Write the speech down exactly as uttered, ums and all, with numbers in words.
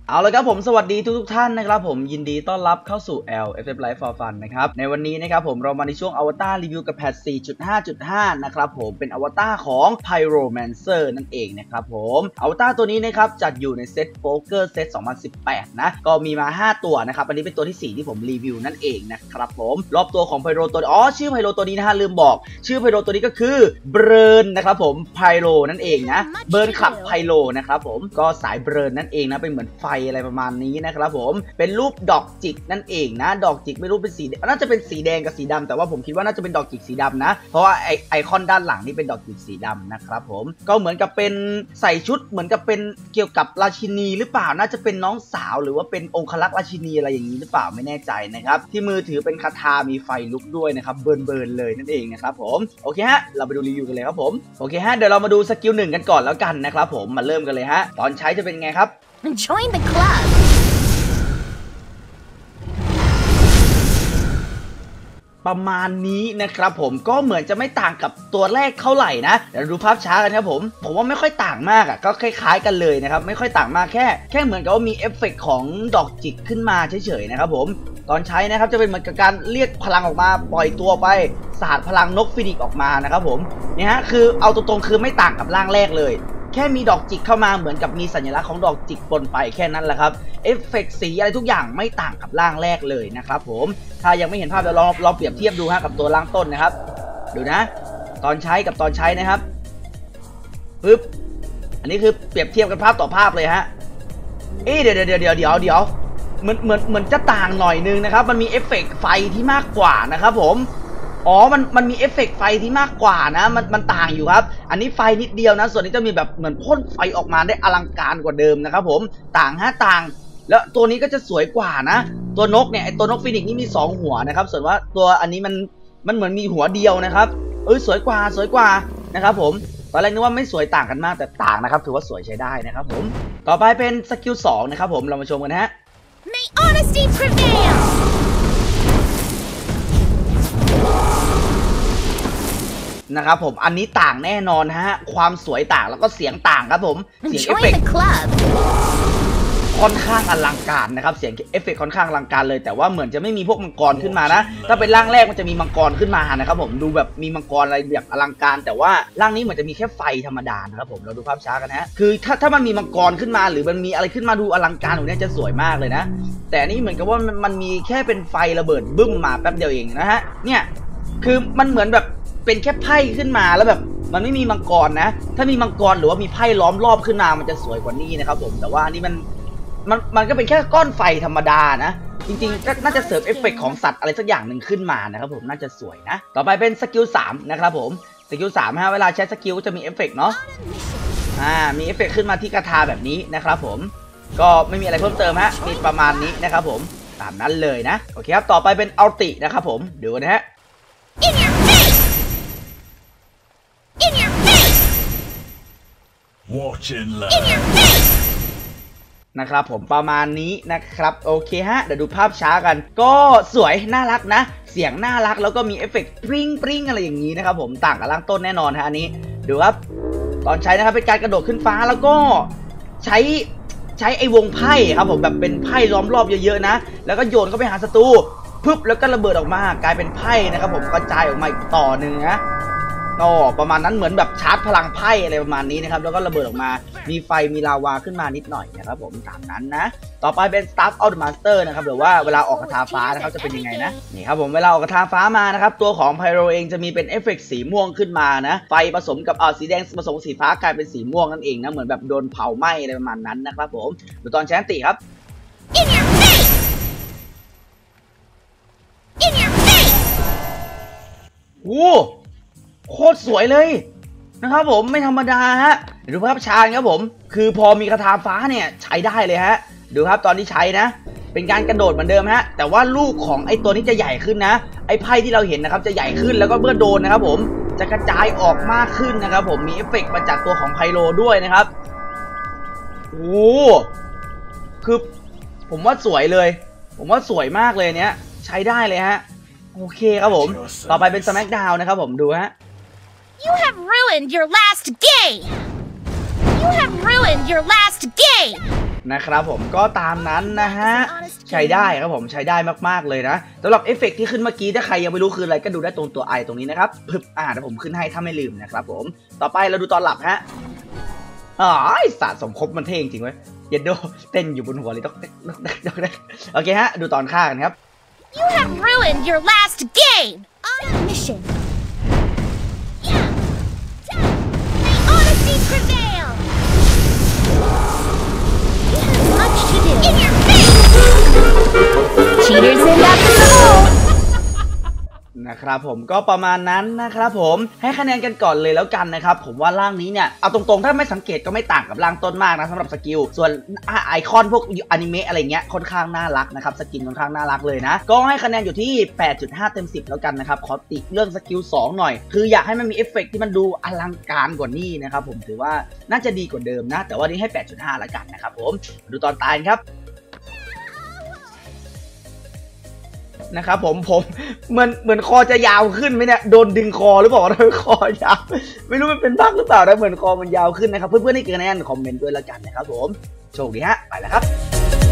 เอาละครับผมสวัสดีทุกทุกท่านนะครับผมยินดีต้อนรับเข้าสู่ แอล เอฟ เอฟ Life for Fun นะครับในวันนี้นะครับผมเรามาในช่วงอวตารรีวิวกับแพท สี่จุดห้าจุดห้า นะครับผมเป็นอวตารของ Pyromancer นั่นเองนะครับผมอวตารตัวนี้นะครับจัดอยู่ในเซตโป๊กเกอร์เซตสองพันสิบแปดนะก็มีมาห้าตัวนะครับอันนี้เป็นตัวที่สี่ที่ผมรีวิวนั่นเองนะครับผมรอบตัวของไพโรตัวอ๋อชื่อไพโรตัวนี้นะฮะลืมบอกชื่อไพโรตัวนี้ก็คือเบิร์นนะครับผมไพโรนั่นเองนะเบิร์นขับไพโรนะครับผมก็สายเบิร์นนั่นเองนะเป็นเหมือนไฟอะไรประมาณนี้นะครับผมเป็นรูปดอกจิกนั่นเองนะดอกจิกไม่รู้เป็นสีน่าจะเป็นสีแดงกับสีดำแต่ว่าผมคิดว่าน่าจะเป็นดอกจิกสีดำนะเพราะว่าไอไอคอนด้านหลังนี่เป็นดอกจิกสีดำนะครับผมก็เหมือนกับเป็นใส่ชุดเหมือนกับเป็นเกี่ยวกับราชินีหรือเปล่าน่าจะเป็นน้องสาวหรือว่าเป็นองครักษ์ราชินีอะไรอย่างนี้หรือเปล่าไม่แน่ใจนะครับที่มือถือเป็นคาถามีไฟลุกด้วยนะครับเบิร์นเบิร์นเลยนั่นเองนะครับผมโอเคฮะเราไปดูรีวิวกันเลยครับผมโอเคฮะเดี๋ยวเรามาดูสกิลหนึ่งกันก่อนแล้วกันนะครับผมมาเริ่มกันเลยฮะตอนใช้จะเป็นไงครับ Join the club ประมาณนี้นะครับผมก็เหมือนจะไม่ต่างกับตัวแรกเท่าไหร่นะเดี๋ยวดูภาพช้ากันครับผมผมว่าไม่ค่อยต่างมากอ่ะก็คล้ายๆกันเลยนะครับไม่ค่อยต่างมากแค่แค่เหมือนกับว่ามีเอฟเฟกต์ของดอกจิกขึ้นมาเฉยๆนะครับผมตอนใช้นะครับจะเป็นเหมือนกับการเรียกพลังออกมาปล่อยตัวไปสาดพลังนกฟินิกซ์ออกมานะครับผมเนี่ยฮะคือเอาตรงๆคือไม่ต่างกับร่างแรกเลยแค่มีดอกจิกเข้ามาเหมือนกับมีสัญลักษณ์ของดอกจิกปนไปแค่นั้นแหละครับเอฟเฟกต์สีอะไรทุกอย่างไม่ต่างกับร่างแรกเลยนะครับผมถ้ายังไม่เห็นภาพเดี๋ยวลองลองเปรียบเทียบดูฮะกับตัวร่างต้นนะครับดูนะตอนใช้กับตอนใช้นะครับปึ๊บอันนี้คือเปรียบเทียบกันภาพต่อภาพเลยฮะเอ๊ะเดี๋ยวเดี๋ยวเดี๋ยวเดี๋ยวเดี๋ยวเหมือนเหมือนเหมือนจะต่างหน่อยนึงนะครับมันมีเอฟเฟกต์ไฟที่มากกว่านะครับผมอ๋อมันมันมีเอฟเฟกต์ไฟที่มากกว่านะมันมันต่างอยู่ครับอันนี้ไฟนิดเดียวนะส่วนนี้จะมีแบบเหมือนพ่นไฟออกมาได้อลังการกว่าเดิมนะครับผมต่างฮะต่างแล้วตัวนี้ก็จะสวยกว่านะตัวนกเนี่ยไอตัวนกฟินิกซ์นี่มีสองหัวนะครับส่วนว่าตัวอันนี้มันมันเหมือนมีหัวเดียวนะครับเอ้ยสวยกว่าสวยกว่านะครับผมตอนแรกนึกว่าไม่สวยต่างกันมากแต่ต่างนะครับถือว่าสวยใช้ได้นะครับผมต่อไปเป็นสกิลสองนะครับผมเรามาชมกันนะฮะ May honesty prevail นะครับผมอันนี้ต่างแน่นอนฮะความสวยต่างแล้วก็เสียงต่างครับผมเสียงเอฟเฟกต์ค่อนข้างอลังการนะครับเสียงเอฟเฟกต์ค่อนข้างอลังการเลยแต่ว่าเหมือนจะไม่มีพวกมังกรขึ้นมานะถ้าเป็นร่างแรกมันจะมีมังกรขึ้นมานะครับผมดูแบบมีมังกรอะไรแบบอลังการแต่ว่าร่างนี้เหมือนจะมีแค่ไฟธรรมดานะครับผมเราดูภาพช้ากันนะคือถ้าถ้ามันมีมังกรขึ้นมาหรือมันมีอะไรขึ้นมาดูอลังการตรงนี้จะสวยมากเลยนะแต่นี่เหมือนกับว่ามันมันมีแค่เป็นไฟระเบิดบึ้มมาแป๊บเดียวเองนะฮะเนี่ยคือมันเหมือนแบบเป็นแค่ไพ่ขึ้นมาแล้วแบบมันไม่มีมังกรนะถ้ามีมังกรหรือว่ามีไพ่ล้อมรอบขึ้นมามันจะสวยกว่านี้นะครับผมแต่ว่านี่มันมันมันก็เป็นแค่ก้อนไฟธรรมดานะจริงๆก็น่าจะเสริมเอฟเฟกต์ของสัตว์อะไรสักอย่างหนึ่งขึ้นมานะครับผมน่าจะสวยนะต่อไปเป็นสกิลสามนะครับผมสกิลสามฮะเวลาใช้สกิลจะมีเอฟเฟกต์เนาะอ่ามีเอฟเฟกต์ขึ้นมาที่คาถาแบบนี้นะครับผมก็ไม่มีอะไรเพิ่มเติมฮะมีประมาณนี้นะครับผมตามนั้นเลยนะโอเคครับต่อไปเป็นอัลตินะครับผมดูนะฮะนะครับผมประมาณนี้นะครับโอเคฮะเดี๋ยวดูภาพช้ากันก็สวยน่ารักนะเสียงน่ารักแล้วก็มีเอฟเฟกต์ปริ้งปริ้งอะไรอย่างนี้นะครับผมต่างกับร่างต้นแน่นอนฮะอันนี้ดูครับตอนใช้นะครับเป็นการกระโดดขึ้นฟ้าแล้วก็ใช้ใช้ไอ้วงไพ่ครับผมแบบเป็นไพ่ล้อมรอบเยอะๆนะแล้วก็โยนเข้าไปหาศัตรูปึ๊บแล้วก็ระเบิดออกมากลายเป็นไพ่นะครับผมกระจายออกมาอีกต่อหนึ่งนะก็ประมาณนั้นเหมือนแบบชาร์จพลังไพ่อะไรประมาณนี้นะครับแล้วก็ระเบิดออกมามีไฟมีลาวาขึ้นมานิดหน่อยนะครับผมตามนั้นนะต่อไปเป็น Staff of the Master นะครับหรือว่าเวลาออกคาถาฟ้านะครับจะเป็นยังไงนะนี่ครับผมเวลาออกคาถาฟ้ามานะครับตัวของไพโรเองจะมีเป็นเอฟเฟกต์สีม่วงขึ้นมานะไฟผสมกับอ่าสีแดงผสมสีฟ้ากลายเป็นสีม่วงนั่นเองนะเหมือนแบบโดนเผาไหม้อะไรประมาณนั้นนะครับผมดูตอนใช้อันติครับโอ้โคตรสวยเลยนะครับผมไม่ธรรมดาฮะดูภาพชาญครับผมคือพอมีคาถาฟ้าเนี่ยใช้ได้เลยฮะดูครับตอนที่ใช้นะเป็นการกระโดดเหมือนเดิมฮะแต่ว่าลูกของไอ้ตัวนี้จะใหญ่ขึ้นนะไอ้ไพ่ที่เราเห็นนะครับจะใหญ่ขึ้นแล้วก็เมื่อโดนนะครับผมจะกระจายออกมากขึ้นนะครับผมมีเอฟเฟกต์มาจากตัวของไพโรด้วยนะครับโอ้คือผมว่าสวยเลยผมว่าสวยมากเลยเนี้ยใช้ได้เลยฮะโอเคครับผมต่อไปเป็น Smackdown นะครับผมดูฮะ You have ruined your last game. You have ruined your last game. นะครับผมก็ตามนั้นนะฮะใช้ได้ครับผมใช้ได้มากๆเลยนะสำหรับเอฟเฟกต์ที่ขึ้นเมื่อกี้ถ้าใครยังไม่รู้คืออะไรก็ดูได้ตรงตัวไอตรงนี้นะครับพึบอ่าเดี๋ยวผมขึ้นให้ถ้าไม่ลืมนะครับผมต่อไปเราดูตอนหลับฮะอ๋อสะสมครบมันเท่จริงเว้ยเย็นโดเต้นอยู่บนหัวเลยต้องโอเคฮะดูตอนฆ่ากันครับ You have ruined your last game! On a mission! Yeah! May honesty prevail! You have much to do! In your face! Cheaters in after all! นะครับผมก็ประมาณนั้นนะครับผมให้คะแนนกันก่อนเลยแล้วกันนะครับผมว่าร่างนี้เนี่ยเอาตรงๆถ้าไม่สังเกตก็ไม่ต่างกับร่างต้นมากนะสำหรับสกิลส่วนไอคอนพวกอนิเมะอะไรเงี้ยค่อนข้างน่ารักนะครับสกินค่อนข้างน่ารักเลยนะก็ให้คะแนนอยู่ที่ แปดจุดห้า เต็มสิบแล้วกันนะครับขอติเรื่องสกิลสองหน่อยคืออยากให้มันมีเอฟเฟกต์ที่มันดูอลังการกว่านี้นะครับผมถือว่าน่าจะดีกว่าเดิมนะแต่ว่านี้ให้ แปดจุดห้า แล้วกันนะครับผมดูตอนตายครับนะครับผมผมเหมือนเหมือนคอจะยาวขึ้นไหมเนี่ยโดนดึงคอหรือเปล่าทำไมคอยาวไม่รู้มันเป็นบั๊กหรือเปล่านะเหมือนคอมันยาวขึ้นนะครับเพื่อนๆให้คะแนนคอมเมนต์ด้วยละกันนะครับผมโชคดีฮะไปแล้วครับ